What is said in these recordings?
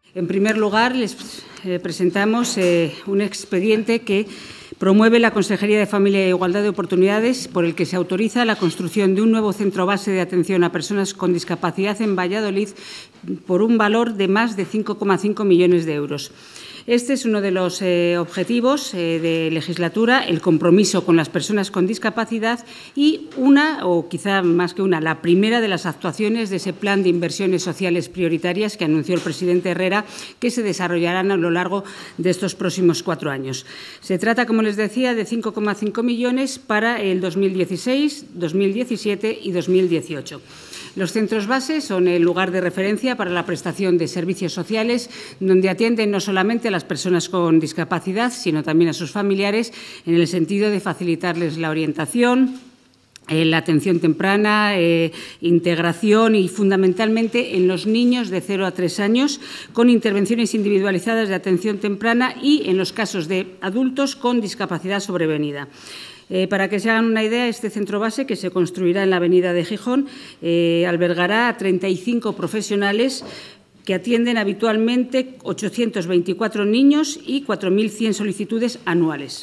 En primer lugar, les presentamos un expediente que promueve la Consejería de Familia e Igualdad de Oportunidades, por el que se autoriza la construcción de un nuevo centro base de atención a personas con discapacidad en Valladolid por un valor de más de 5,5 millones de euros. Este es uno de los objetivos de legislatura, el compromiso con las personas con discapacidad y una, o quizá más que una, la primera de las actuaciones de ese plan de inversiones sociales prioritarias que anunció el presidente Herrera, que se desarrollarán a lo largo de estos próximos 4 años. Se trata, como les decía, de 5,5 millones para el 2016, 2017 y 2018. Los centros base son el lugar de referencia para la prestación de servicios sociales, donde atienden no solamente a las personas con discapacidad, sino también a sus familiares, en el sentido de facilitarles la orientación, la atención temprana, integración y, fundamentalmente, en los niños de 0 a 3 años, con intervenciones individualizadas de atención temprana y en los casos de adultos con discapacidad sobrevenida. Para que se hagan una idea, este centro base, que se construirá en la avenida de Gijón, albergará a 35 profesionales que atienden habitualmente 824 niños y 4.100 solicitudes anuales.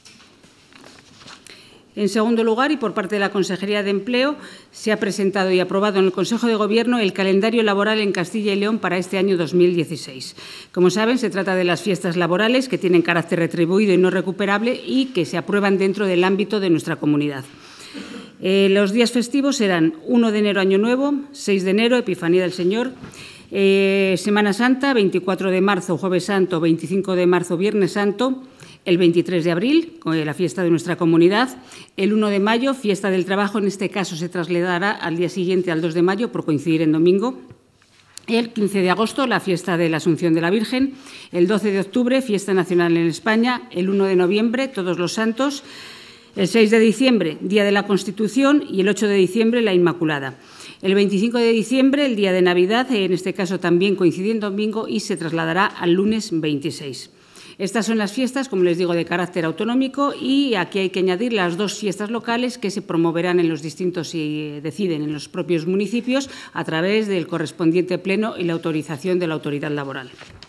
En segundo lugar, y por parte de la Consejería de Empleo, se ha presentado y aprobado en el Consejo de Gobierno el calendario laboral en Castilla y León para este año 2016. Como saben, se trata de las fiestas laborales que tienen carácter retribuido y no recuperable y que se aprueban dentro del ámbito de nuestra comunidad. Los días festivos serán 1 de enero, Año Nuevo, 6 de enero, Epifanía del Señor, Semana Santa, 24 de marzo, Jueves Santo, 25 de marzo, Viernes Santo, el 23 de abril, la fiesta de nuestra comunidad, el 1 de mayo, fiesta del trabajo, en este caso se trasladará al día siguiente, al 2 de mayo, por coincidir en domingo. El 15 de agosto, la fiesta de la Asunción de la Virgen. El 12 de octubre, fiesta nacional en España. El 1 de noviembre, Todos los Santos. El 6 de diciembre, Día de la Constitución. Y el 8 de diciembre, la Inmaculada. El 25 de diciembre, el día de Navidad, en este caso también coincide en domingo y se trasladará al lunes 26. Estas son las fiestas, como les digo, de carácter autonómico, y aquí hay que añadir las 2 fiestas locales que se promoverán en los distintos y deciden en los propios municipios a través del correspondiente pleno y la autorización de la autoridad laboral.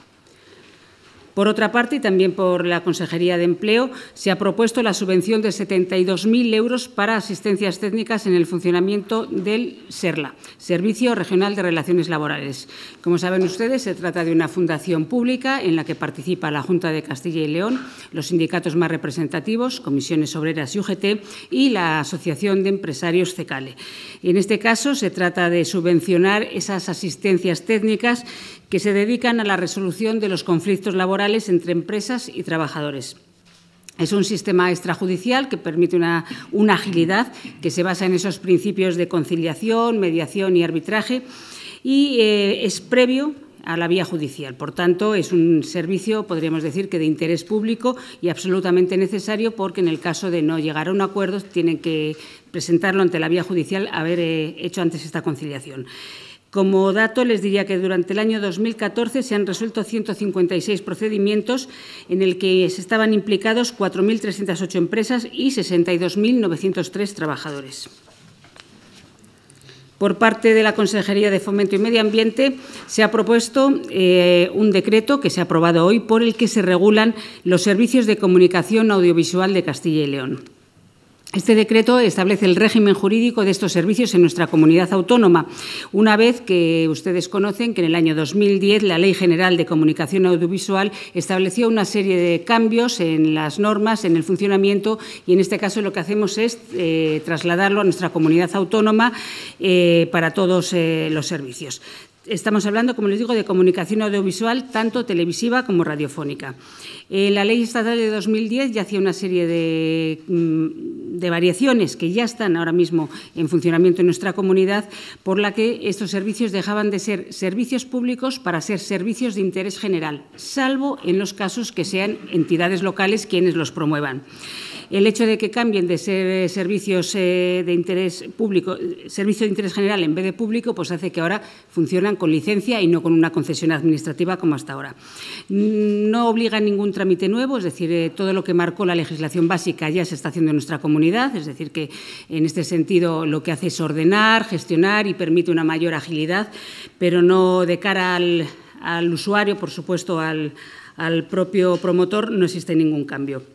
Por otra parte, y también por la Consejería de Empleo, se ha propuesto la subvención de 72.000 euros para asistencias técnicas en el funcionamiento del SERLA, Servicio Regional de Relaciones Laborales. Como saben ustedes, se trata de una fundación pública en la que participa la Junta de Castilla y León, los sindicatos más representativos, Comisiones Obreras y UGT, y la Asociación de Empresarios CECALE. Y en este caso, se trata de subvencionar esas asistencias técnicas que se dedican a la resolución de los conflictos laborales entre empresas y trabajadores. Es un sistema extrajudicial que permite una agilidad que se basa en esos principios de conciliación, mediación y arbitraje y es previo a la vía judicial. Por tanto, es un servicio, podríamos decir, que de interés público y absolutamente necesario, porque en el caso de no llegar a un acuerdo tienen que presentarlo ante la vía judicial, haber hecho antes esta conciliación. Como dato, les diría que durante el año 2014 se han resuelto 156 procedimientos en el que se estaban implicados 4.308 empresas y 62.903 trabajadores. Por parte de la Consejería de Fomento y Medio Ambiente se ha propuesto un decreto que se ha aprobado hoy por el que se regulan los servicios de comunicación audiovisual de Castilla y León. Este decreto establece el régimen jurídico de estos servicios en nuestra comunidad autónoma, una vez que ustedes conocen que en el año 2010 la Ley General de Comunicación Audiovisual estableció una serie de cambios en las normas, en el funcionamiento, y en este caso lo que hacemos es trasladarlo a nuestra comunidad autónoma para todos los servicios. Estamos hablando, como les digo, de comunicación audiovisual, tanto televisiva como radiofónica. La Ley Estatal de 2010 ya hacía una serie de variaciones que ya están ahora mismo en funcionamiento en nuestra comunidad, por la que estos servicios dejaban de ser servicios públicos para ser servicios de interés general, salvo en los casos que sean entidades locales quienes los promuevan. El hecho de que cambien de ser servicios de interés público, servicio de interés general en vez de público, pues hace que ahora funcionan con licencia y no con una concesión administrativa como hasta ahora. No obliga a ningún trámite nuevo, es decir, todo lo que marcó la legislación básica ya se está haciendo en nuestra comunidad, es decir, que en este sentido lo que hace es ordenar, gestionar y permite una mayor agilidad, pero no de cara al usuario, por supuesto, al propio promotor, no existe ningún cambio.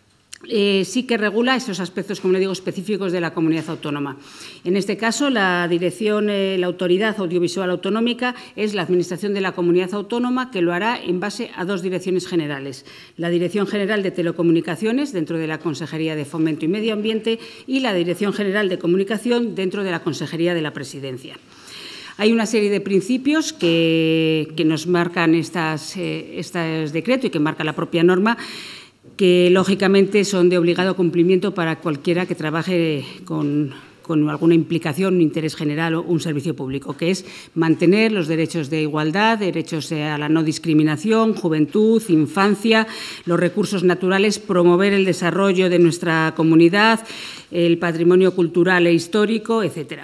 Sí que regula esos aspectos, como le digo, específicos de la comunidad autónoma. En este caso, la Autoridad Audiovisual Autonómica es la Administración de la Comunidad Autónoma, que lo hará en base a dos direcciones generales. La Dirección General de Telecomunicaciones, dentro de la Consejería de Fomento y Medio Ambiente, y la Dirección General de Comunicación, dentro de la Consejería de la Presidencia. Hay una serie de principios que nos marcan este decreto y que marca la propia norma, que lógicamente son de obligado cumplimiento para cualquiera que trabaje con alguna implicación, un interés general o un servicio público, que es mantener los derechos de igualdad, derechos a la no discriminación, juventud, infancia, los recursos naturales, promover el desarrollo de nuestra comunidad, el patrimonio cultural e histórico, etcétera.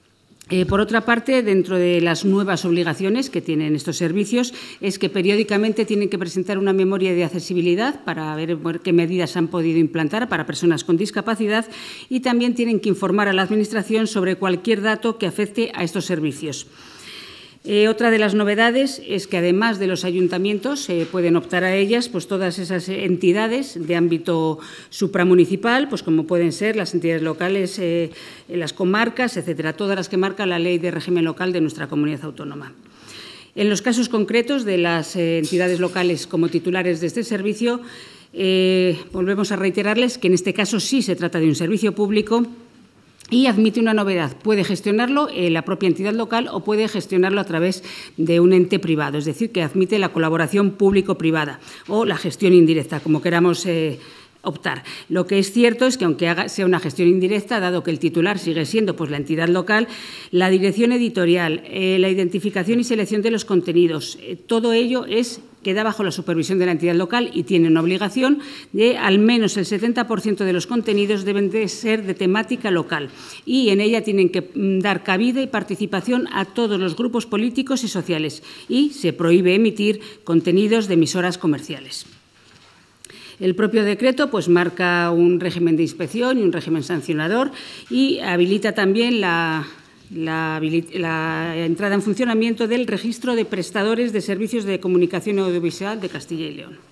Por otra parte, dentro de las nuevas obligaciones que tienen estos servicios es que periódicamente tienen que presentar una memoria de accesibilidad para ver qué medidas han podido implantar para personas con discapacidad y también tienen que informar a la Administración sobre cualquier dato que afecte a estos servicios. Otra de las novedades es que, además de los ayuntamientos, pueden optar a ellas pues, todas esas entidades de ámbito supramunicipal, pues, como pueden ser las entidades locales, las comarcas, etcétera, todas las que marca la Ley de Régimen Local de nuestra comunidad autónoma. En los casos concretos de las entidades locales como titulares de este servicio, volvemos a reiterarles que en este caso sí se trata de un servicio público y admite una novedad. Puede gestionarlo la propia entidad local o puede gestionarlo a través de un ente privado, es decir, que admite la colaboración público-privada o la gestión indirecta, como queramos optar. Lo que es cierto es que, aunque sea una gestión indirecta, dado que el titular sigue siendo pues, la entidad local, la dirección editorial, la identificación y selección de los contenidos, todo ello queda bajo la supervisión de la entidad local y tiene una obligación de al menos el 70% de los contenidos deben de ser de temática local y en ella tienen que dar cabida y participación a todos los grupos políticos y sociales y se prohíbe emitir contenidos de emisoras comerciales. El propio decreto pues, marca un régimen de inspección y un régimen sancionador y habilita también la entrada en funcionamiento del registro de prestadores de servicios de comunicación audiovisual de Castilla y León.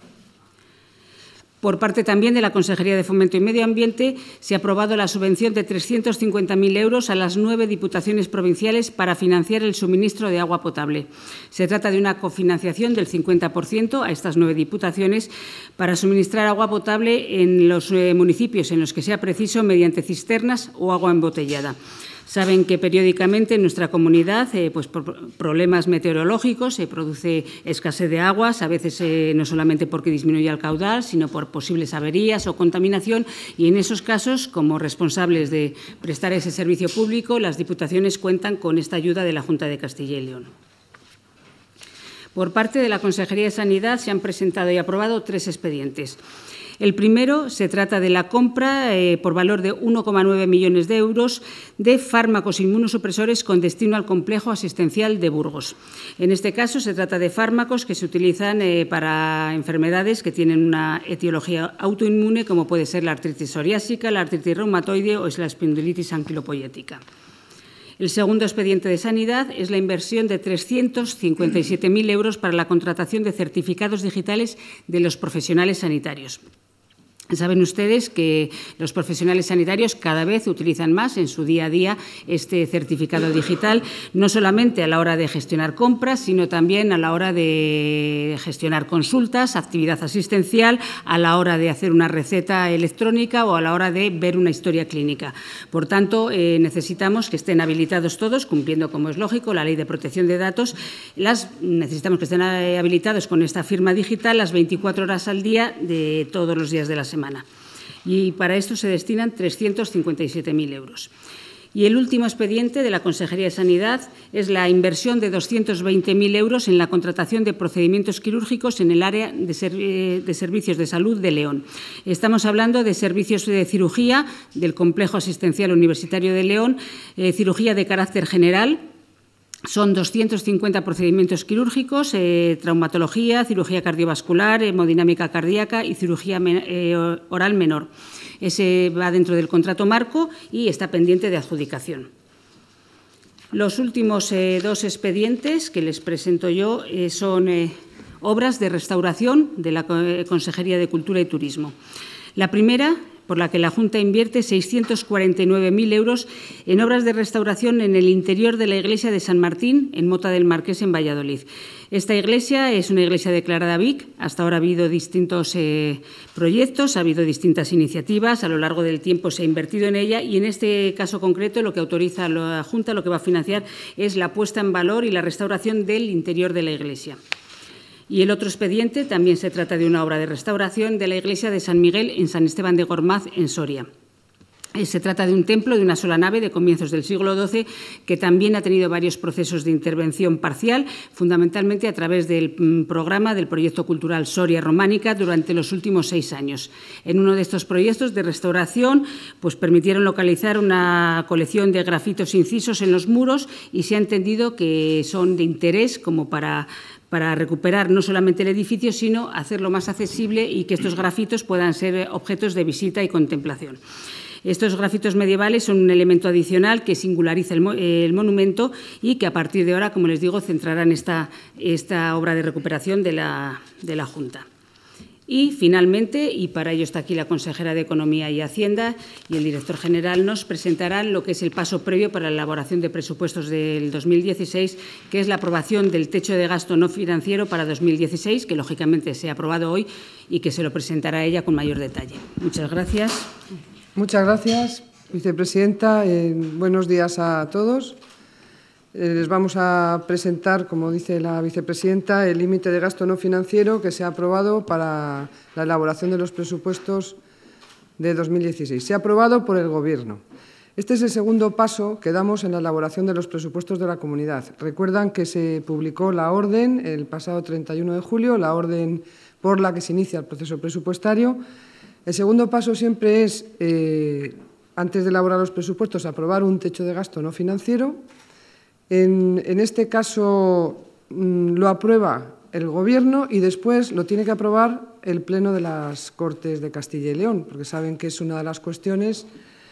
Por parte también de la Consejería de Fomento y Medio Ambiente se ha aprobado la subvención de 350.000 euros a las 9 diputaciones provinciales para financiar el suministro de agua potable. Se trata de una cofinanciación del 50% a estas 9 diputaciones para suministrar agua potable en los municipios en los que sea preciso mediante cisternas o agua embotellada. Saben que periódicamente en nuestra comunidad, pues por problemas meteorológicos, se produce escasez de aguas, a veces no solamente porque disminuye el caudal, sino por posibles averías o contaminación. Y en esos casos, como responsables de prestar ese servicio público, las diputaciones cuentan con esta ayuda de la Junta de Castilla y León. Por parte de la Consejería de Sanidad se han presentado y aprobado 3 expedientes. El primero se trata de la compra por valor de 1,9 millones de euros de fármacos inmunosupresores con destino al complejo asistencial de Burgos. En este caso se trata de fármacos que se utilizan para enfermedades que tienen una etiología autoinmune, como puede ser la artritis psoriásica, la artritis reumatoide o es la espondilitis anquilopoyética. El segundo expediente de Sanidad es la inversión de 357.000 euros para la contratación de certificados digitales de los profesionales sanitarios. Saben ustedes que los profesionales sanitarios cada vez utilizan más en su día a día este certificado digital, no solamente a la hora de gestionar compras, sino también a la hora de gestionar consultas, actividad asistencial, a la hora de hacer una receta electrónica o a la hora de ver una historia clínica. Por tanto, necesitamos que estén habilitados todos, cumpliendo, como es lógico, la Ley de Protección de Datos. Necesitamos que estén habilitados con esta firma digital las 24 horas al día de todos los días de la semana. Y para esto se destinan 357.000 euros. Y el último expediente de la Consejería de Sanidad es la inversión de 220.000 euros en la contratación de procedimientos quirúrgicos en el área de servicios de salud de León. Estamos hablando de servicios de cirugía del Complejo Asistencial Universitario de León, cirugía de carácter general. Son 250 procedimientos quirúrgicos, traumatología, cirugía cardiovascular, hemodinámica cardíaca y cirugía oral menor. Ese va dentro del contrato marco y está pendiente de adjudicación. Los últimos dos expedientes que les presento yo son obras de restauración de la Consejería de Cultura y Turismo. La primera, por la que la Junta invierte 649.000 euros en obras de restauración en el interior de la iglesia de San Martín, en Mota del Marqués, en Valladolid. Esta iglesia es una iglesia declarada BIC. Hasta ahora ha habido distintos proyectos, ha habido distintas iniciativas. A lo largo del tiempo se ha invertido en ella y, en este caso concreto, lo que autoriza la Junta, lo que va a financiar, es la puesta en valor y la restauración del interior de la iglesia. Y el otro expediente también se trata de una obra de restauración de la iglesia de San Miguel en San Esteban de Gormaz, en Soria. Se trata de un templo de una sola nave de comienzos del siglo XII que también ha tenido varios procesos de intervención parcial, fundamentalmente a través del programa del proyecto cultural Soria Románica durante los últimos 6 años. En uno de estos proyectos de restauración permitieron localizar una colección de grafitos incisos en los muros y se ha entendido que son de interés como para recuperar no solamente el edificio, sino hacerlo más accesible y que estos grafitos puedan ser objetos de visita y contemplación. Estos grafitos medievales son un elemento adicional que singulariza el monumento y que, a partir de ahora, como les digo, centrarán esta obra de recuperación de la Junta. Y, finalmente, y para ello está aquí la consejera de Economía y Hacienda y el director general, nos presentarán lo que es el paso previo para la elaboración de presupuestos del 2016, que es la aprobación del techo de gasto no financiero para 2016, que lógicamente se ha aprobado hoy y que se lo presentará ella con mayor detalle. Muchas gracias. Muchas gracias, vicepresidenta. Buenos días a todos. Les vamos a presentar, como dice la vicepresidenta, el límite de gasto no financiero que se ha aprobado para la elaboración de los presupuestos de 2016. Se ha aprobado por el Gobierno. Este es el segundo paso que damos en la elaboración de los presupuestos de la comunidad. Recuerdan que se publicó la orden el pasado 31 de julio, la orden por la que se inicia el proceso presupuestario. El segundo paso siempre es, antes de elaborar los presupuestos, aprobar un techo de gasto no financiero. En este caso lo aprueba el Gobierno y después lo tiene que aprobar el Pleno de las Cortes de Castilla y León, porque saben que es una de las cuestiones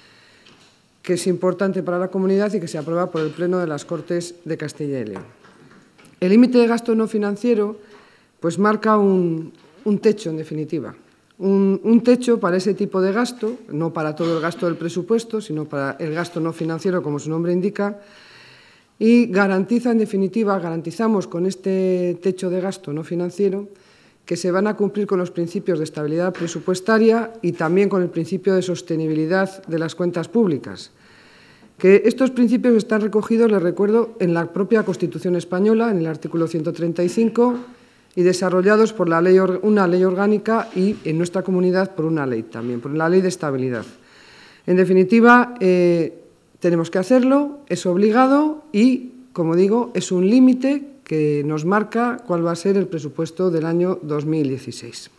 que es importante para la comunidad y que se aprueba por el Pleno de las Cortes de Castilla y León. El límite de gasto no financiero marca un techo, en definitiva. Un techo para ese tipo de gasto, no para todo el gasto del presupuesto, sino para el gasto no financiero, como su nombre indica, y garantiza, en definitiva, garantizamos con este techo de gasto no financiero que se van a cumplir con los principios de estabilidad presupuestaria y también con el principio de sostenibilidad de las cuentas públicas. Que estos principios están recogidos, les recuerdo, en la propia Constitución española, en el artículo 135, y desarrollados por una ley orgánica y, en nuestra comunidad, por una ley también, por la Ley de Estabilidad. En definitiva, tenemos que hacerlo, es obligado y, como digo, es un límite que nos marca cuál va a ser el presupuesto del año 2016.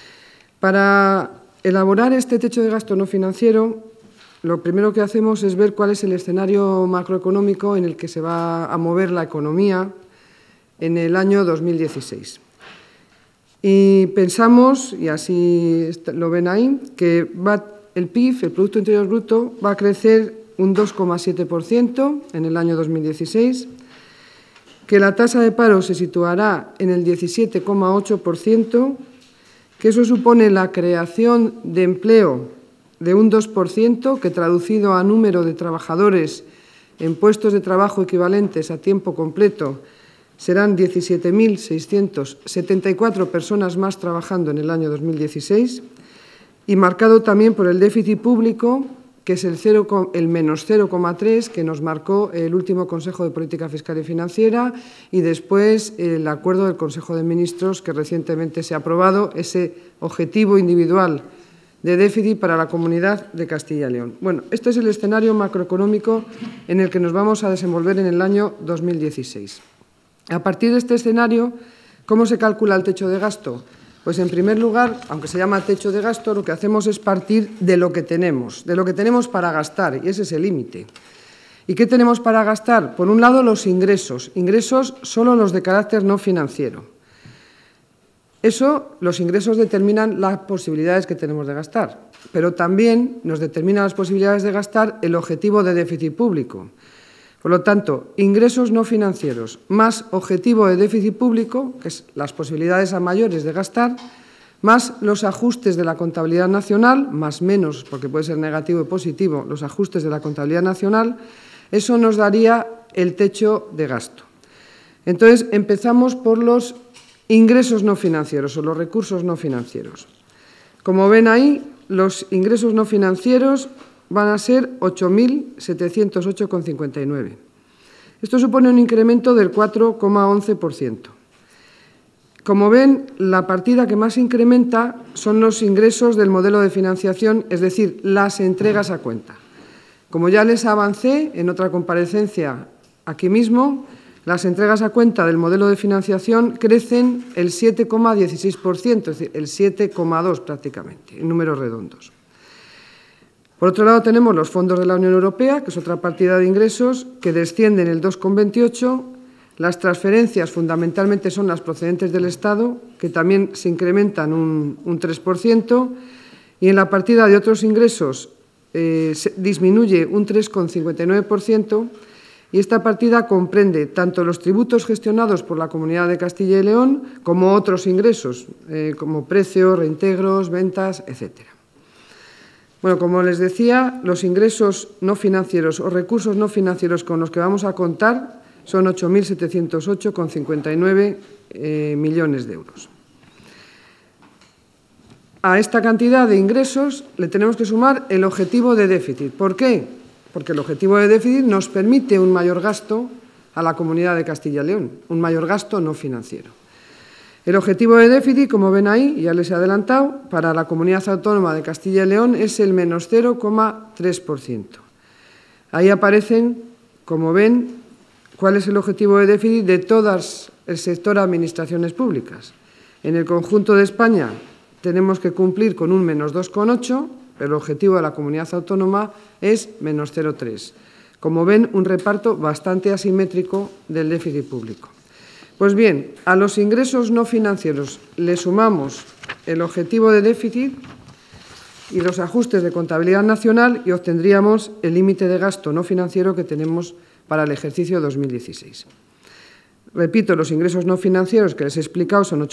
Para elaborar este techo de gasto no financiero, lo primero que hacemos es ver cuál es el escenario macroeconómico en el que se va a mover la economía en el año 2016. Y pensamos, y así lo ven ahí, que el PIB, el Producto Interior Bruto, va a crecer un 2,7% en el año 2016, que la tasa de paro se situará en el 17,8%, que eso supone la creación de empleo de un 2%, que traducido a número de trabajadores en puestos de trabajo equivalentes a tiempo completo serán 17.674 personas más trabajando en el año 2016 y marcado también por el déficit público, que es el menos 0,3 que nos marcó el último Consejo de Política Fiscal y Financiera y después el acuerdo del Consejo de Ministros que recientemente se ha aprobado, ese objetivo individual de déficit para la Comunidad de Castilla y León. Bueno, este es el escenario macroeconómico en el que nos vamos a desenvolver en el año 2016. A partir de este escenario, ¿cómo se calcula el techo de gasto? Pues, en primer lugar, aunque se llama techo de gasto, lo que hacemos es partir de lo que tenemos para gastar, y ese es el límite. ¿Y qué tenemos para gastar? Por un lado, los ingresos solo los de carácter no financiero. Los ingresos determinan las posibilidades que tenemos de gastar, pero también nos determinan las posibilidades de gastar el objetivo de déficit público. Por lo tanto, ingresos no financieros más objetivo de déficit público, que es las posibilidades a mayores de gastar, más los ajustes de la contabilidad nacional, más menos, porque puede ser negativo y positivo, los ajustes de la contabilidad nacional, eso nos daría el techo de gasto. Entonces, empezamos por los ingresos no financieros o los recursos no financieros. Como ven ahí, los ingresos no financieros van a ser 8.708,59. Esto supone un incremento del 4,11%. Como ven, la partida que más incrementa son los ingresos del modelo de financiación, es decir, las entregas a cuenta. Como ya les avancé en otra comparecencia aquí mismo, las entregas a cuenta del modelo de financiación crecen el 7,16%, es decir, el 7,2% prácticamente, en números redondos. Por otro lado, tenemos los fondos de la Unión Europea, que es otra partida de ingresos, que descienden el 2,28%. Las transferencias fundamentalmente son las procedentes del Estado, que también se incrementan un 3%, y en la partida de otros ingresos disminuye un 3,59%, y esta partida comprende tanto los tributos gestionados por la Comunidad de Castilla y León como otros ingresos, como precios, reintegros, ventas, etcétera. Bueno, como les decía, los ingresos no financieros o recursos no financieros con los que vamos a contar son 8.708,59 millones de euros. A esta cantidad de ingresos le tenemos que sumar el objetivo de déficit. ¿Por qué? Porque el objetivo de déficit nos permite un mayor gasto a la Comunidad de Castilla y León, un mayor gasto no financiero. El objetivo de déficit, como ven ahí, ya les he adelantado, para la Comunidad Autónoma de Castilla y León es el menos 0,3%. Ahí aparecen, como ven, cuál es el objetivo de déficit de todas el sector administraciones públicas. En el conjunto de España tenemos que cumplir con un menos 2,8%, pero el objetivo de la comunidad autónoma es menos 0,3%. Como ven, un reparto bastante asimétrico del déficit público. Pues bien, a los ingresos no financieros le sumamos el objetivo de déficit y los ajustes de contabilidad nacional y obtendríamos el límite de gasto no financiero que tenemos para el ejercicio 2016. Repito, los ingresos no financieros que les he explicado son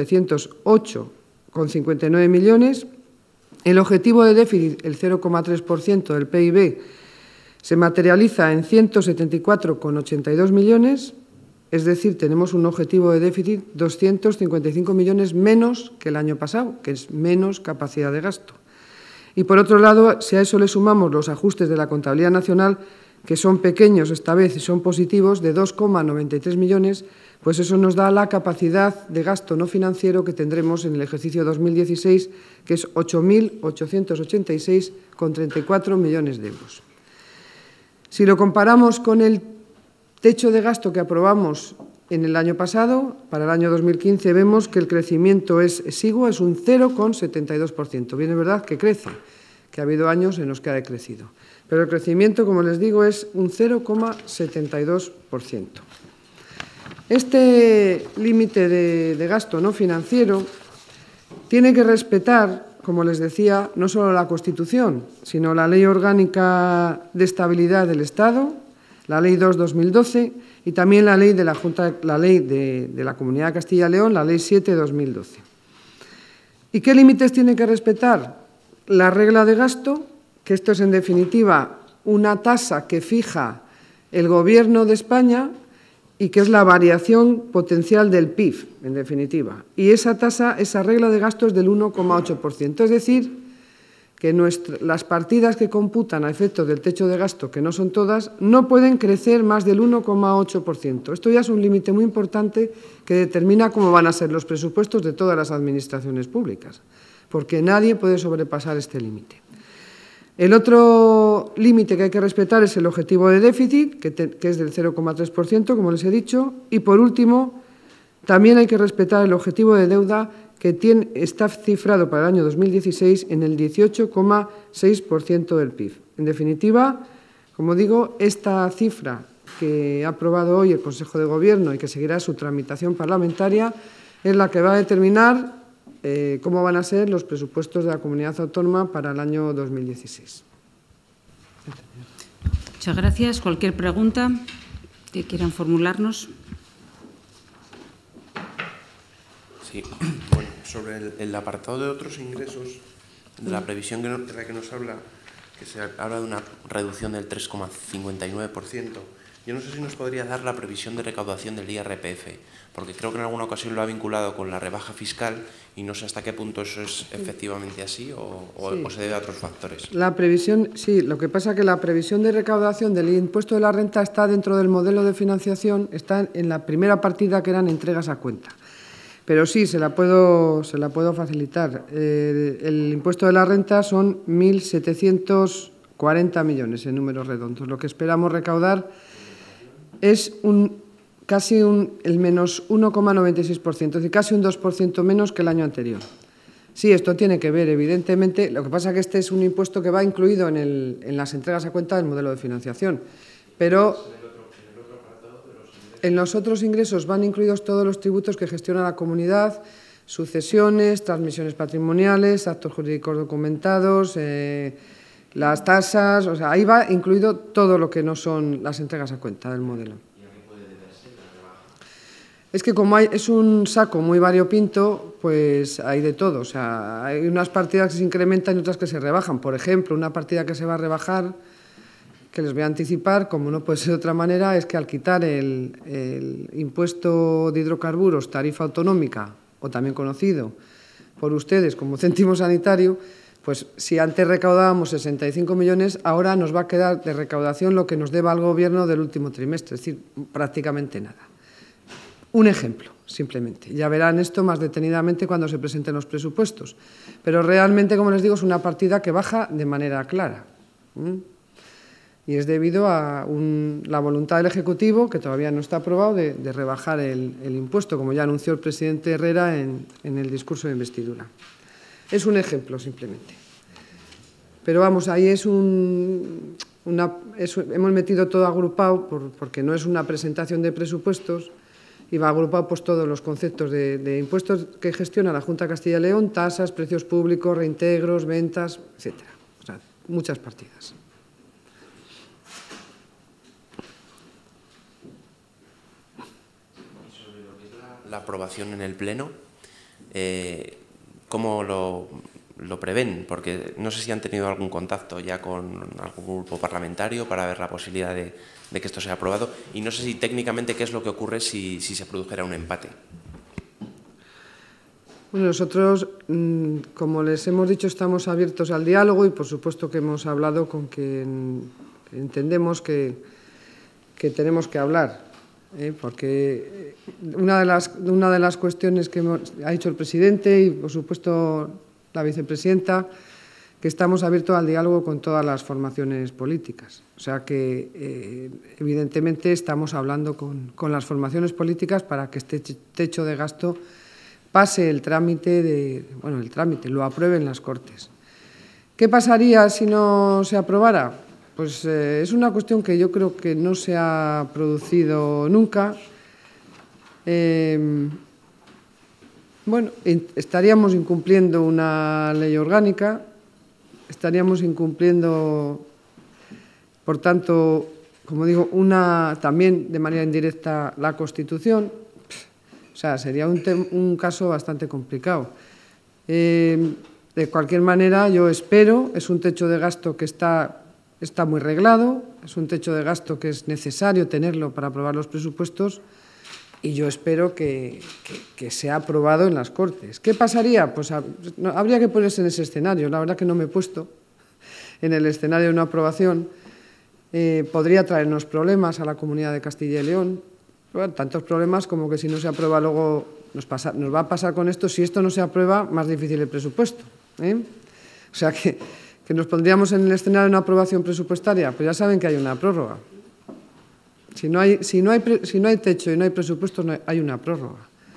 8.708,59 millones. El objetivo de déficit, el 0,3% del PIB, se materializa en 174,82 millones, es decir, tenemos un objetivo de déficit 255 millones menos que el año pasado, que es menos capacidad de gasto. Y por otro lado, si a eso le sumamos los ajustes de la contabilidad nacional, que son pequeños esta vez y son positivos, de 2,93 millones, pues eso nos da la capacidad de gasto no financiero que tendremos en el ejercicio 2016, que es 8.886,34 millones de euros. Si lo comparamos con el techo de gasto que aprobamos en el año pasado, para el año 2015, vemos que el crecimiento es exiguo, es un 0,72%. Bien, es verdad que crece, que ha habido años en los que ha decrecido. Pero el crecimiento, como les digo, es un 0,72%. Este límite de gasto no financiero tiene que respetar, como les decía, no solo la Constitución, sino la Ley Orgánica de Estabilidad del Estado, la Ley 2/2012 y también la ley de la Junta, la Ley de la Comunidad de Castilla y León, la Ley 7/2012. ¿Y qué límites tiene que respetar? La regla de gasto, que esto es en definitiva una tasa que fija el Gobierno de España y que es la variación potencial del PIB, en definitiva. Y esa tasa, esa regla de gasto es del 1,8%, es decir, que las partidas que computan a efectos del techo de gasto, que no son todas, no pueden crecer más del 1,8%. Esto ya es un límite muy importante que determina cómo van a ser los presupuestos de todas las administraciones públicas, porque nadie puede sobrepasar este límite. El otro límite que hay que respetar es el objetivo de déficit, que es del 0,3%, como les he dicho, y por último, también hay que respetar el objetivo de deuda que está cifrado para el año 2016 en el 18,6% del PIB. En definitiva, como digo, esta cifra que ha aprobado hoy el Consejo de Gobierno y que seguirá su tramitación parlamentaria es la que va a determinar cómo van a ser los presupuestos de la Comunidad Autónoma para el año 2016. Muchas gracias. ¿Cualquier pregunta que quieran formularnos? Sí, bueno, sobre el apartado de otros ingresos, de la previsión de la que nos habla, que se habla de una reducción del 3,59%. Yo no sé si nos podría dar la previsión de recaudación del IRPF, porque creo que en alguna ocasión lo ha vinculado con la rebaja fiscal y no sé hasta qué punto eso es efectivamente así o se debe a otros factores. La previsión, sí, lo que pasa es que la previsión de recaudación del impuesto de la renta está dentro del modelo de financiación, está en la primera partida que eran entregas a cuenta. Pero sí, se la puedo facilitar. El impuesto de la renta son 1.740 millones en números redondos. Lo que esperamos recaudar es casi el menos 1,96%, es decir, casi un 2% menos que el año anterior. Sí, esto tiene que ver, evidentemente. Lo que pasa es que este es un impuesto que va incluido en las entregas a cuenta del modelo de financiación, pero en los otros ingresos van incluidos todos los tributos que gestiona la comunidad, sucesiones, transmisiones patrimoniales, actos jurídicos documentados, las tasas, o sea, ahí va incluido todo lo que no son las entregas a cuenta del modelo. ¿Y a qué puede deberse la rebaja? Es que como es un saco muy variopinto, pues hay de todo. O sea, hay unas partidas que se incrementan y otras que se rebajan. Por ejemplo, una partida que se va a rebajar, que les voy a anticipar, como no puede ser de otra manera, es que al quitar el impuesto de hidrocarburos, tarifa autonómica, o también conocido por ustedes como céntimo sanitario, pues si antes recaudábamos 65 millones, ahora nos va a quedar de recaudación lo que nos deba al Gobierno del último trimestre, es decir, prácticamente nada. Un ejemplo, simplemente. Ya verán esto más detenidamente cuando se presenten los presupuestos. Pero realmente, como les digo, es una partida que baja de manera clara. Y es debido a la voluntad del Ejecutivo, que todavía no está aprobado, de rebajar el impuesto, como ya anunció el presidente Herrera en el discurso de investidura. Es un ejemplo, simplemente. Pero vamos, ahí hemos metido todo agrupado, porque no es una presentación de presupuestos, y va agrupado pues, todos los conceptos de impuestos que gestiona la Junta de Castilla y León, tasas, precios públicos, reintegros, ventas, etcétera. O sea, muchas partidas. La aprobación en el Pleno, ¿cómo lo prevén? Porque no sé si han tenido algún contacto ya con algún grupo parlamentario para ver la posibilidad de que esto sea aprobado y no sé si técnicamente qué es lo que ocurre si se produjera un empate. Bueno, nosotros, como les hemos dicho, estamos abiertos al diálogo y por supuesto que hemos hablado con quien entendemos que tenemos que hablar. Porque una de las cuestiones que ha dicho el presidente y, por supuesto, la vicepresidenta, que estamos abiertos al diálogo con todas las formaciones políticas. O sea que, evidentemente, estamos hablando con las formaciones políticas para que este techo de gasto pase el trámite, lo aprueben las Cortes. ¿Qué pasaría si no se aprobara? Pues es una cuestión que yo creo que no se ha producido nunca. Bueno, estaríamos incumpliendo una ley orgánica, estaríamos incumpliendo, por tanto, como digo, también de manera indirecta la Constitución. O sea, sería un caso bastante complicado. De cualquier manera, yo espero, es un techo de gasto que está muy reglado, es un techo de gasto que es necesario tenerlo para aprobar los presupuestos y yo espero que sea aprobado en las Cortes. ¿Qué pasaría? Pues habría que ponerse en ese escenario. La verdad que no me he puesto en el escenario de una aprobación. Podría traernos problemas a la Comunidad de Castilla y León. Bueno, tantos problemas como que si no se aprueba luego nos va a pasar con esto. Si esto no se aprueba, más difícil el presupuesto. O sea que nos pondríamos en el escenario de una aprobación presupuestaria, pues ya saben que hay una prórroga. Si no hay techo y no hay presupuestos, hay una prórroga.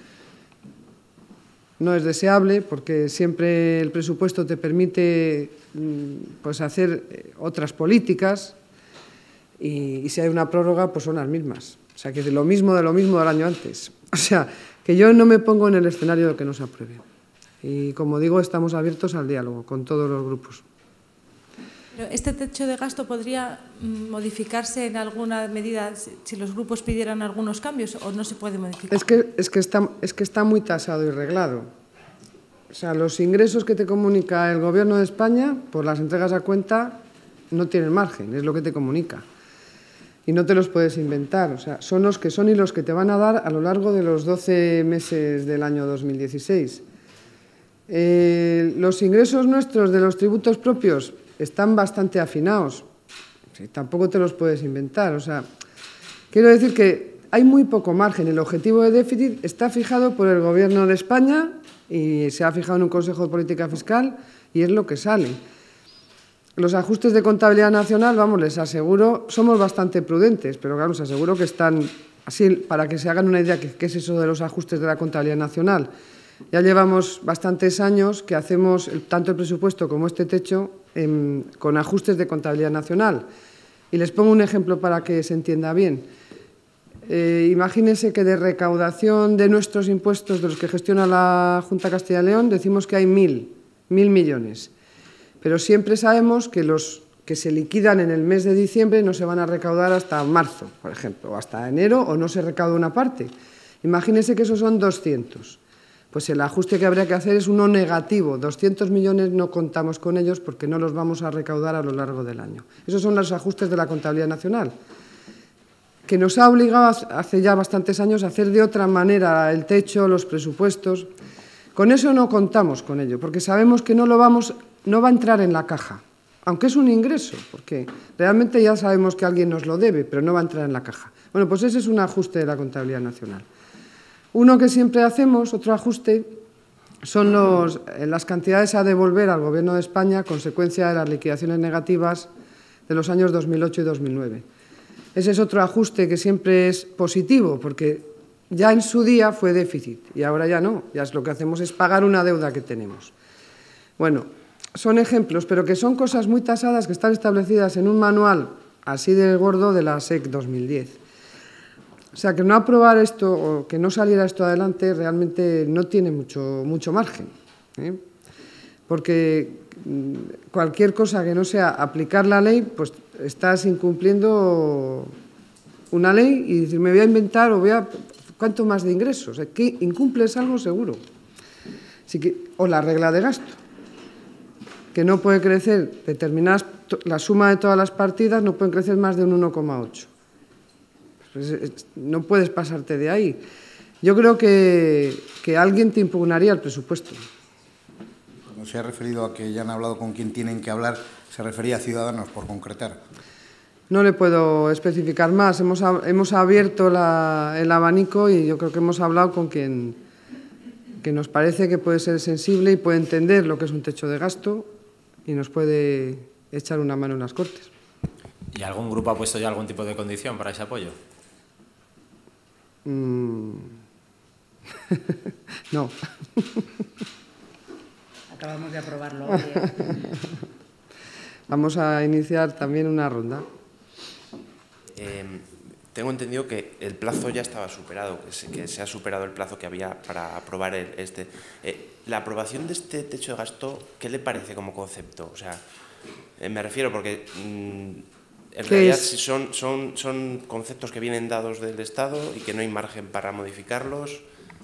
No es deseable porque siempre el presupuesto te permite pues, hacer otras políticas y si hay una prórroga, pues son las mismas. O sea, que de lo mismo del año antes. O sea, que yo no me pongo en el escenario de que no se apruebe. Y como digo, estamos abiertos al diálogo con todos los grupos. ¿Este techo de gasto podría modificarse en alguna medida si los grupos pidieran algunos cambios o no se puede modificar? Es que está muy tasado y reglado. O sea, los ingresos que te comunica el Gobierno de España por las entregas a cuenta no tienen margen, es lo que te comunica. Y no te los puedes inventar. O sea, son los que son y los que te van a dar a lo largo de los 12 meses del año 2016. Los ingresos nuestros de los tributos propios están bastante afinados. Sí, tampoco te los puedes inventar. O sea, quiero decir que hay muy poco margen. El objetivo de déficit está fijado por el Gobierno de España y se ha fijado en un Consejo de Política Fiscal y es lo que sale. Los ajustes de contabilidad nacional, vamos, les aseguro, somos bastante prudentes, pero claro, os aseguro que están así, para que se hagan una idea qué es eso de los ajustes de la contabilidad nacional. Ya llevamos bastantes años que hacemos tanto el presupuesto como este techo con ajustes de contabilidad nacional. Y les pongo un ejemplo para que se entienda bien. Imagínense que de recaudación de nuestros impuestos, de los que gestiona la Junta de Castilla y León, decimos que hay 1.000 millones. Pero siempre sabemos que los que se liquidan en el mes de diciembre no se van a recaudar hasta marzo, por ejemplo, o hasta enero, o no se recauda una parte. Imagínense que esos son 200. Pues el ajuste que habría que hacer es uno negativo. 200 millones no contamos con ellos porque no los vamos a recaudar a lo largo del año. Esos son los ajustes de la contabilidad nacional, que nos ha obligado hace ya bastantes años a hacer de otra manera el techo, los presupuestos. Con eso no contamos con ello, porque sabemos que no va a entrar en la caja, aunque es un ingreso, porque realmente ya sabemos que alguien nos lo debe, pero no va a entrar en la caja. Bueno, pues ese es un ajuste de la contabilidad nacional. Uno que siempre hacemos, otro ajuste, son las cantidades a devolver al Gobierno de España a consecuencia de las liquidaciones negativas de los años 2008 y 2009. Ese es otro ajuste que siempre es positivo, porque ya en su día fue déficit y ahora ya no, ya es lo que hacemos es pagar una deuda que tenemos. Bueno, son ejemplos, pero que son cosas muy tasadas que están establecidas en un manual así de gordo de la SEC 2010. O sea, que no aprobar esto o que no saliera esto adelante realmente no tiene mucho margen, ¿eh? Porque cualquier cosa que no sea aplicar la ley, pues estás incumpliendo una ley y decir, me voy a inventar o ¿cuánto más de ingresos? O sea, que incumples algo seguro. Así que, o la regla de gasto, que no puede crecer determinadas, la suma de todas las partidas no pueden crecer más de un 1,8. Pues no puedes pasarte de ahí. Yo creo que alguien te impugnaría el presupuesto. Cuando se ha referido a que ya han hablado con quien tienen que hablar, se refería a Ciudadanos, por concretar. No le puedo especificar más. Hemos abierto el abanico y yo creo que hemos hablado con quien que nos parece que puede ser sensible y puede entender lo que es un techo de gasto y nos puede echar una mano en las Cortes. ¿Y algún grupo ha puesto ya algún tipo de condición para ese apoyo? No. Acabamos de aprobarlo hoy. Vamos a iniciar también una ronda. Tengo entendido que el plazo ya estaba superado, que se ha superado el plazo que había para aprobar la aprobación de este techo de gasto, ¿qué le parece como concepto? O sea, me refiero porque en realidad son conceptos que vienen dados del Estado y que no hay margen para modificarlos.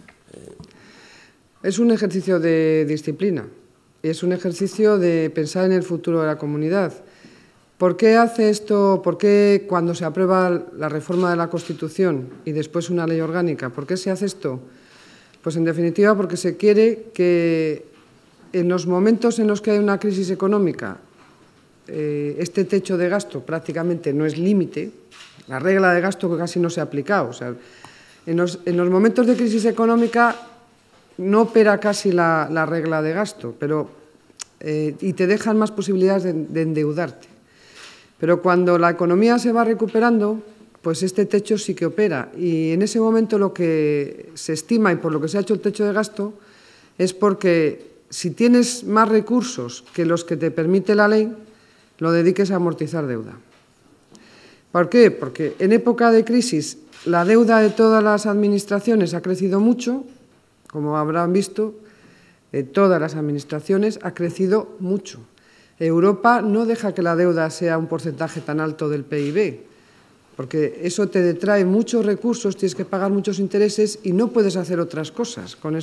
Es un ejercicio de disciplina, es un ejercicio de pensar en el futuro de la comunidad. ¿Por qué hace esto? ¿Por qué cuando se aprueba la reforma de la Constitución y después una ley orgánica, por qué se hace esto? Pues en definitiva porque se quiere que en los momentos en los que hay una crisis económica, este techo de gasto prácticamente no es límite, la regla de gasto que casi no se ha aplicado. O sea, en los momentos de crisis económica no opera casi la regla de gasto, y te dejan más posibilidades de endeudarte. Pero cuando la economía se va recuperando, pues este techo sí que opera. Y en ese momento lo que se estima y por lo que se ha hecho el techo de gasto es porque si tienes más recursos que los que te permite la ley, lo dediques a amortizar deuda. ¿Por qué? Porque en época de crisis la deuda de todas las administraciones ha crecido mucho, como habrán visto, de todas las administraciones ha crecido mucho. Europa no deja que la deuda sea un porcentaje tan alto del PIB, porque eso te detrae muchos recursos, tienes que pagar muchos intereses y no puedes hacer otras cosas con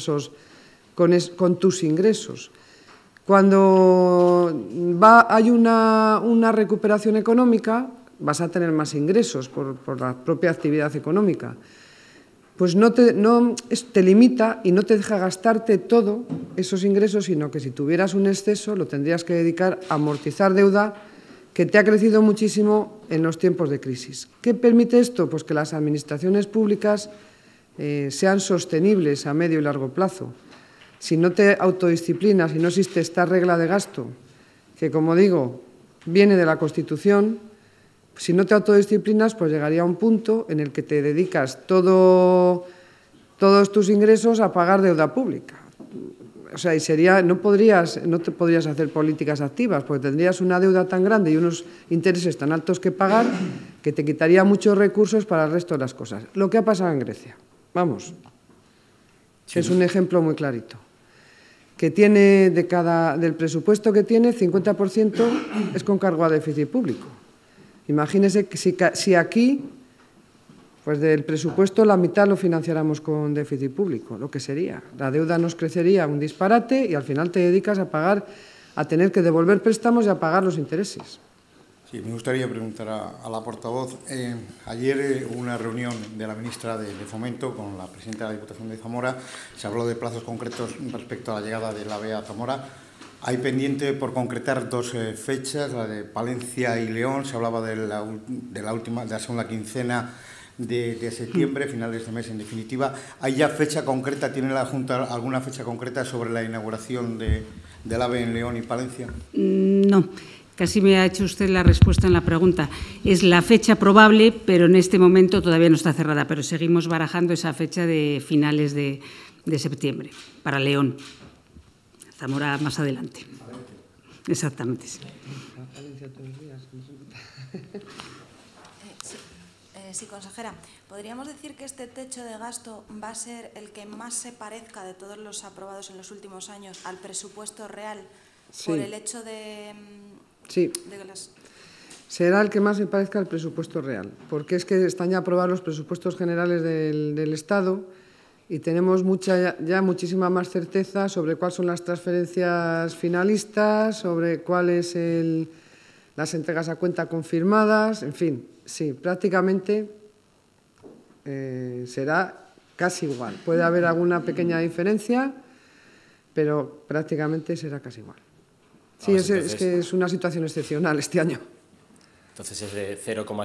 tus ingresos. Cuando hay una recuperación económica, vas a tener más ingresos por la propia actividad económica. Pues te limita y no te deja gastarte todo esos ingresos, sino que si tuvieras un exceso lo tendrías que dedicar a amortizar deuda que te ha crecido muchísimo en los tiempos de crisis. ¿Qué permite esto? Pues que las administraciones públicas sean sostenibles a medio y largo plazo. Si no te autodisciplinas, si no existe esta regla de gasto, que como digo, viene de la Constitución, si no te autodisciplinas, pues llegaría a un punto en el que te dedicas todos tus ingresos a pagar deuda pública. O sea, no te podrías hacer políticas activas, porque tendrías una deuda tan grande y unos intereses tan altos que pagar que te quitaría muchos recursos para el resto de las cosas. Lo que ha pasado en Grecia, vamos, es un ejemplo muy clarito. Que tiene del presupuesto que tiene, 50% es con cargo a déficit público. Imagínese que si aquí, pues del presupuesto, la mitad lo financiáramos con déficit público, lo que sería. La deuda nos crecería un disparate y al final te dedicas a tener que devolver préstamos y a pagar los intereses. Sí, me gustaría preguntar a la portavoz. Ayer hubo una reunión de la ministra de Fomento con la presidenta de la Diputación de Zamora. Se habló de plazos concretos respecto a la llegada del AVE a Zamora. Hay pendiente por concretar dos fechas, la de Palencia y León. Se hablaba de la segunda quincena de septiembre, finales de mes en definitiva. ¿Hay ya fecha concreta? ¿Tiene la Junta alguna fecha concreta sobre la inauguración del AVE en León y Palencia? No. Casi me ha hecho usted la respuesta en la pregunta. Es la fecha probable, pero en este momento todavía no está cerrada, pero seguimos barajando esa fecha de finales de septiembre para León. Zamora más adelante. Exactamente, sí. Sí, consejera. ¿Podríamos decir que este techo de gasto va a ser el que más se parezca de todos los aprobados en los últimos años al presupuesto real por el hecho de... Sí, será el que más se parezca al presupuesto real, porque es que están ya aprobados los presupuestos generales del Estado y tenemos ya muchísima más certeza sobre cuáles son las transferencias finalistas, sobre cuáles las entregas a cuenta confirmadas, en fin, sí, prácticamente será casi igual. Puede haber alguna pequeña diferencia, pero prácticamente será casi igual. Sí, es que es una situación excepcional este año. Entonces, ese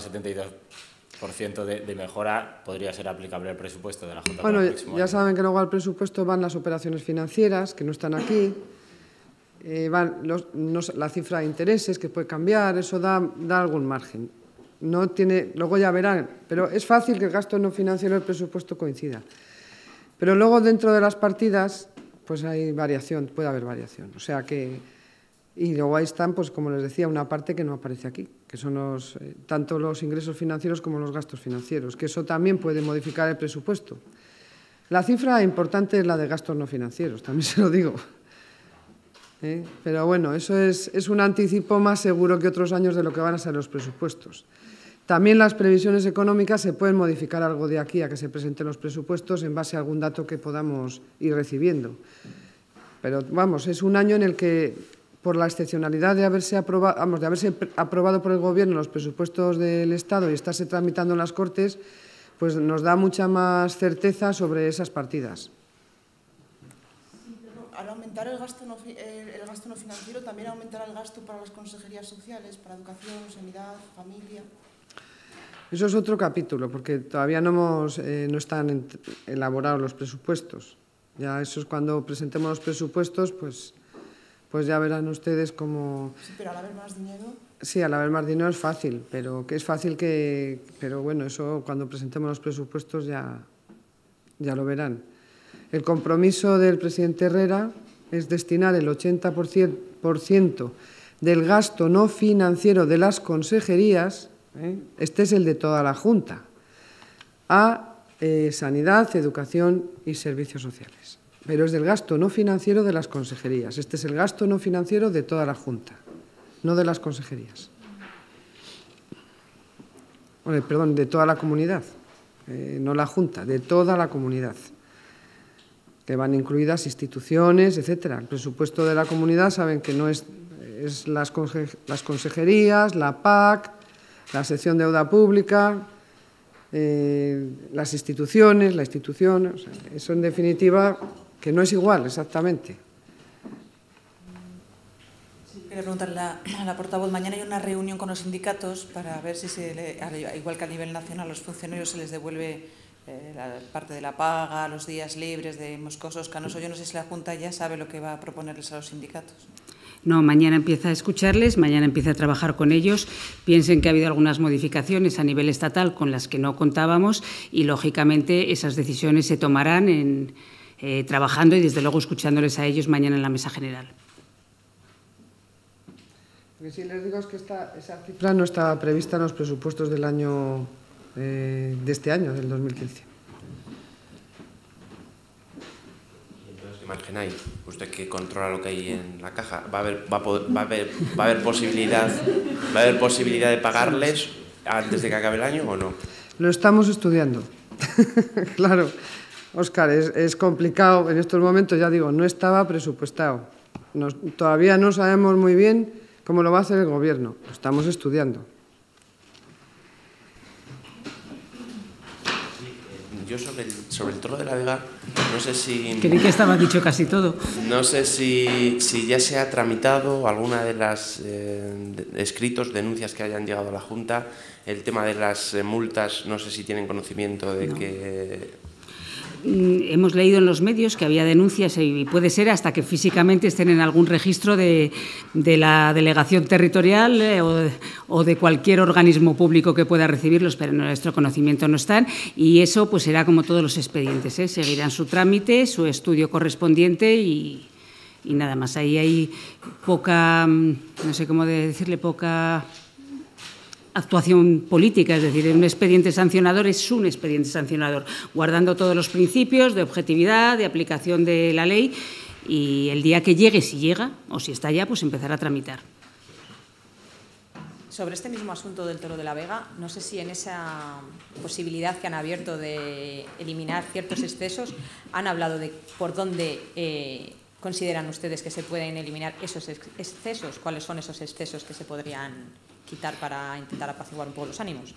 0,72% de mejora podría ser aplicable al presupuesto de la Junta. Bueno, ya saben que luego al presupuesto van las operaciones financieras, que no están aquí, la cifra de intereses, que puede cambiar, eso da algún margen. Luego ya verán, pero es fácil que el gasto no financiero del presupuesto coincida. Pero luego dentro de las partidas, pues hay variación, puede haber variación. O sea que... Y luego ahí están, pues como les decía, una parte que no aparece aquí, que son tanto los ingresos financieros como los gastos financieros, que eso también puede modificar el presupuesto. La cifra importante es la de gastos no financieros, también se lo digo. Pero bueno, eso es un anticipo más seguro que otros años de lo que van a ser los presupuestos. También las previsiones económicas se pueden modificar algo de aquí a que se presenten los presupuestos en base a algún dato que podamos ir recibiendo. Pero vamos, es un año en el que... por la excepcionalidad de haberse aprobado por el Gobierno los presupuestos del Estado y estarse tramitando en las Cortes, pues nos da mucha más certeza sobre esas partidas. Al aumentar el gasto no financiero, ¿también aumentará el gasto para las consejerías sociales, para educación, sanidad, familia? Eso es otro capítulo, porque todavía no están elaborados los presupuestos. Ya eso es cuando presentemos los presupuestos, pues ya verán ustedes cómo... Sí, pero al haber más dinero... Sí, al haber más dinero es fácil, pero bueno, eso cuando presentemos los presupuestos ya lo verán. El compromiso del presidente Herrera es destinar el 80% del gasto no financiero de las consejerías, este es el de toda la Junta, a sanidad, educación y servicios sociales. Pero es del gasto no financiero de las consejerías. Este es el gasto no financiero de toda la Junta. no de las consejerías. Perdón, de toda la comunidad, no la Junta, de toda la comunidad, que van incluidas instituciones, etcétera. El presupuesto de la comunidad saben que no es las consejerías, la PAC, la sección de deuda pública, las instituciones, la institución, o sea, eso en definitiva que no es igual exactamente. Quería preguntarle a la portavoz, mañana hay una reunión con los sindicatos para ver si, igual que a nivel nacional, a los funcionarios se les devuelve la parte de la paga, los días libres de Moscosos, Canoso. Yo no sé si la Junta ya sabe lo que va a proponerles a los sindicatos. No, mañana empieza a escucharles, mañana empieza a trabajar con ellos. Piensen que ha habido algunas modificaciones a nivel estatal con las que no contábamos y, lógicamente, esas decisiones se tomarán trabajando y, desde luego, escuchándoles a ellos mañana en la mesa general. Lo que sí les digo es que esa cifra no estaba prevista en los presupuestos del año de este año, del 2015. Entonces, ¿qué margen hay? Usted que controla lo que hay en la caja, ¿va a haber posibilidad de pagarles antes de que acabe el año o no? Lo estamos estudiando. Claro, Óscar, es complicado en estos momentos, ya digo, no estaba presupuestado. Todavía no sabemos muy bien cómo lo va a hacer el Gobierno. Lo estamos estudiando. Yo sobre el Toro de la Vega, no sé si... Creí que estaba dicho casi todo. No sé si ya se ha tramitado alguna de las escritos, denuncias que hayan llegado a la Junta. El tema de las multas, no sé si tienen conocimiento de que... Hemos leído en los medios que había denuncias y puede ser hasta que físicamente estén en algún registro de la delegación territorial o de cualquier organismo público que pueda recibirlos, pero en nuestro conocimiento no están, y eso pues será como todos los expedientes, seguirán su trámite, su estudio correspondiente y nada más. Ahí hay poca, no sé cómo decirle, poca actuación política, es decir, un expediente sancionador es un expediente sancionador, guardando todos los principios de objetividad, de aplicación de la ley, y el día que llegue, si llega, o si está ya, pues empezará a tramitar. Sobre este mismo asunto del Toro de la Vega, no sé si en esa posibilidad que han abierto de eliminar ciertos excesos, han hablado de por dónde consideran ustedes que se pueden eliminar esos excesos, cuáles son esos excesos que se podrían quitar para intentar apaciguar un poco los ánimos.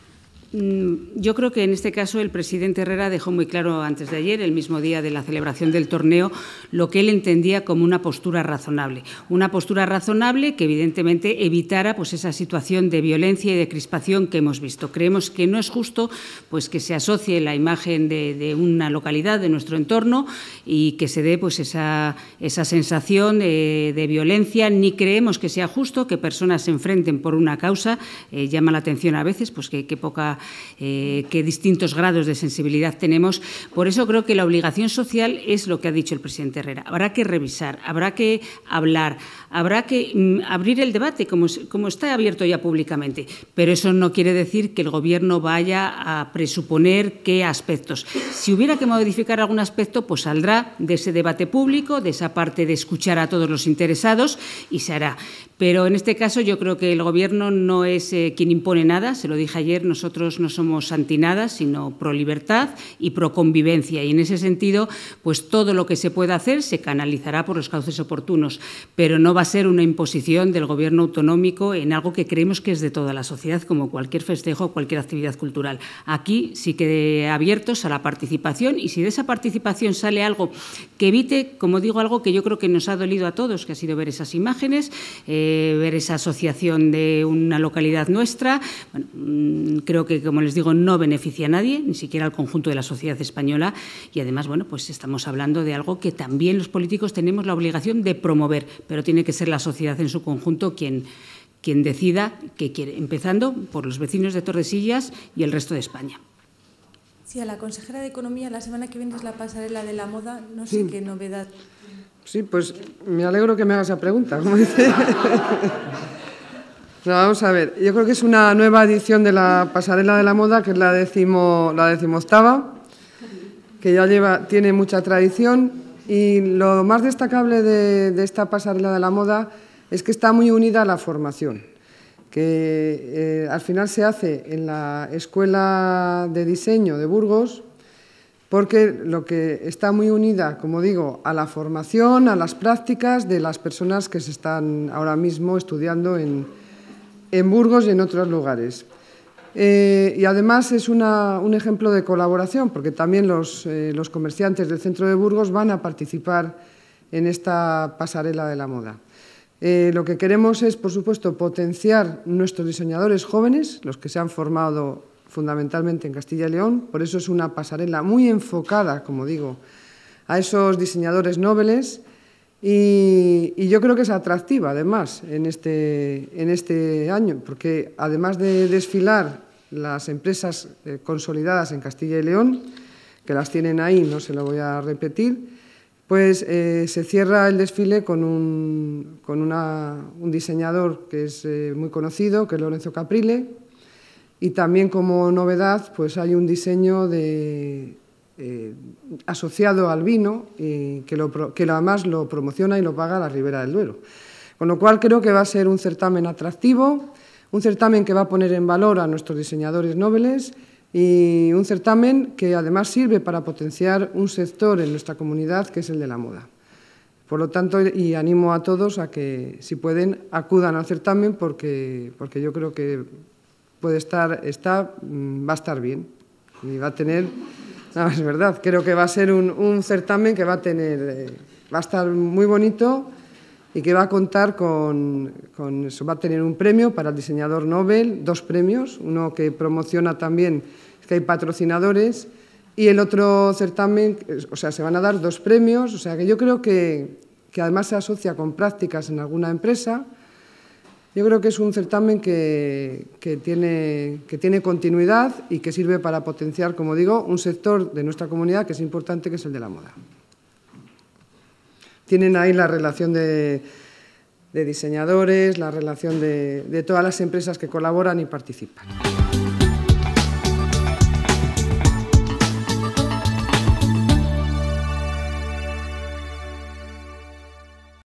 Yo creo que en este caso el presidente Herrera dejó muy claro antes de ayer, el mismo día de la celebración del torneo, lo que él entendía como una postura razonable. Una postura razonable que evidentemente evitara pues, esa situación de violencia y de crispación que hemos visto. Creemos que no es justo pues, que se asocie la imagen de una localidad, de nuestro entorno, y que se dé pues, esa sensación de violencia, ni creemos que sea justo que personas se enfrenten por una causa. Llama la atención a veces pues, que distintos grados de sensibilidad tenemos. Por eso creo que la obligación social es lo que ha dicho el presidente Herrera. Habrá que revisar, habrá que hablar, habrá que abrir el debate como está abierto ya públicamente. Pero eso no quiere decir que el Gobierno vaya a presuponer qué aspectos. Si hubiera que modificar algún aspecto, pues saldrá de ese debate público, de esa parte de escuchar a todos los interesados y se hará. Pero en este caso yo creo que el Gobierno no es quien impone nada, se lo dije ayer, nosotros no somos anti nada, sino pro libertad y pro convivencia, y en ese sentido pues todo lo que se pueda hacer se canalizará por los cauces oportunos, pero no va a ser una imposición del Gobierno autonómico en algo que creemos que es de toda la sociedad, como cualquier festejo o cualquier actividad cultural. Aquí sí que abiertos a la participación, y si de esa participación sale algo que evite, como digo, algo que yo creo que nos ha dolido a todos, que ha sido ver esas imágenes, ver esa asociación de una localidad nuestra. Bueno, creo que, como les digo, no beneficia a nadie, ni siquiera al conjunto de la sociedad española, y además, bueno, pues estamos hablando de algo que también los políticos tenemos la obligación de promover, pero tiene que ser la sociedad en su conjunto quien decida qué quiere, empezando por los vecinos de Tordesillas y el resto de España. Sí, a la consejera de Economía, la semana que viene es la pasarela de la moda, no sé qué novedad. Sí, pues me alegro que me hagas esa pregunta, como dice. No, vamos a ver, yo creo que es una nueva edición de la pasarela de la moda, que es la 18ª, que ya tiene mucha tradición, y lo más destacable de esta pasarela de la moda es que está muy unida a la formación, que al final se hace en la Escuela de Diseño de Burgos, porque lo que está muy unida, como digo, a la formación, a las prácticas de las personas que se están ahora mismo estudiando en Burgos y en otros lugares. Y además es un ejemplo de colaboración, porque también los comerciantes del centro de Burgos van a participar en esta pasarela de la moda. Lo que queremos es, por supuesto, potenciar nuestros diseñadores jóvenes, los que se han formado fundamentalmente en Castilla y León. Por eso es una pasarela muy enfocada, como digo, a esos diseñadores nobles, y yo creo que es atractiva, además, en este año, porque además de desfilar las empresas consolidadas en Castilla y León, que las tienen ahí, no se lo voy a repetir, pues se cierra el desfile con un diseñador que es muy conocido, que es Lorenzo Caprile, y también como novedad pues hay un diseño asociado al vino, que además lo promociona y lo paga la Ribera del Duero. Con lo cual creo que va a ser un certamen atractivo, un certamen que va a poner en valor a nuestros diseñadores nobles y un certamen que además sirve para potenciar un sector en nuestra comunidad que es el de la moda. Por lo tanto, y animo a todos a que, si pueden, acudan al certamen porque yo creo que va a estar bien y va a tener, no, es verdad, creo que va a ser un certamen que va a estar muy bonito y que va a contar con eso, va a tener un premio para el diseñador Nobel, 2 premios, uno que promociona también que hay patrocinadores, y el otro certamen, o sea, se van a dar 2 premios, o sea, que yo creo que además se asocia con prácticas en alguna empresa. Yo creo que es un certamen que tiene continuidad y que sirve para potenciar, como digo, un sector de nuestra comunidad que es importante, que es el de la moda. Tienen ahí la relación de diseñadores, la relación de todas las empresas que colaboran y participan.